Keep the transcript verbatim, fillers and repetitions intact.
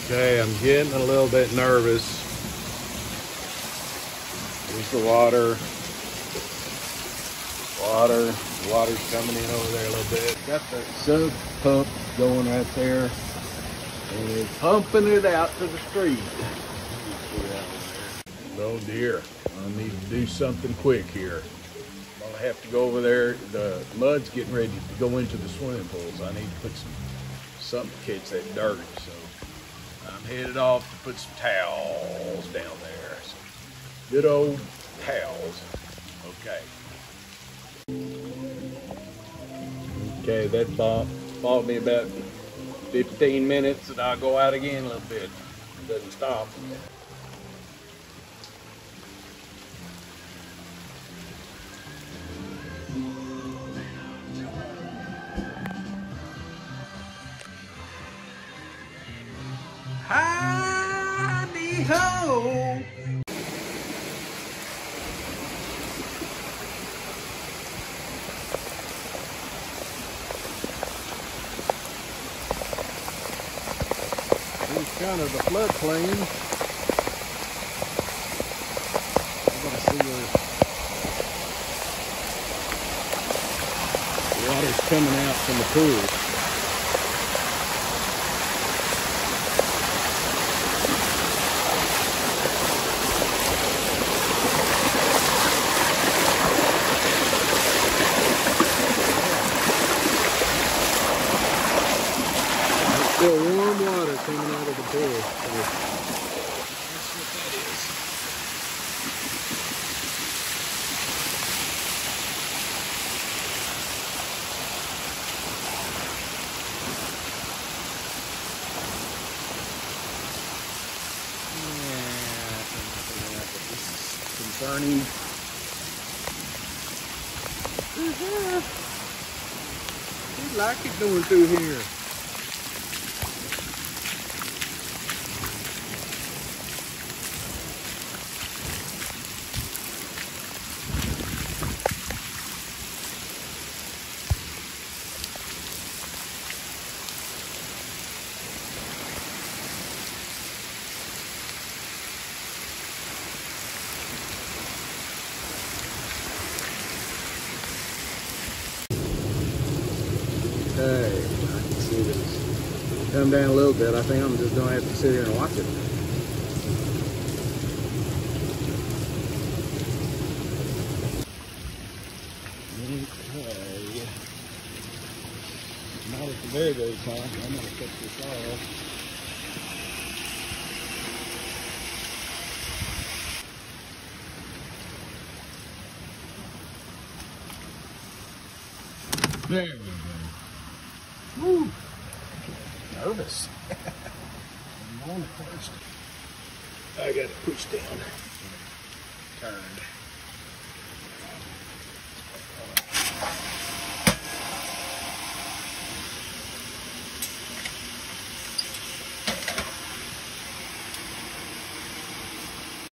Okay, I'm getting a little bit nervous. Here's the water. Water. The water's coming in over there a little bit. Got the sub pump going right there. And it's pumping it out to the street. Oh dear. I need to do something quick here. I'm gonna have to go over there. The mud's getting ready to go into the swimming pools. I need to put some something to catch that dirt. So I'm headed off to put some towels down there. Some good old towels. Okay. Okay, that bought, bought me about fifteen minutes, and I'll go out again a little bit. It doesn't stop. Hi-de-ho! Here's kind of the floodplain. I'm gonna see where the water's coming out from the pool. Still warm water coming out of the pool. That's what that is. Yeah, this is concerning. Who'd like it going through here? Okay, I can see this. Come down a little bit. I think I'm just gonna have to sit here and watch it. Okay. Not at the very, very top. I'm gonna cut this off. There we go. Woo! Nervous. I'm on it first. I got it pushed down. Turned.